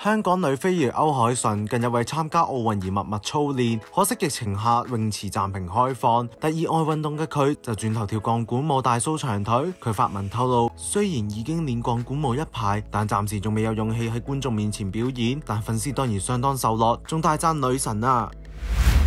香港女飛魚歐鎧淳近日為參加奧運而默默操練，可惜疫情下泳池暫停開放。但熱愛運動嘅佢就轉頭跳鋼管舞大 show 長腿。佢發文透露，雖然已經練鋼管舞一排，但暫時仲未有勇氣喺觀眾面前表演。但粉絲當然相當受落，仲大讚女神啊！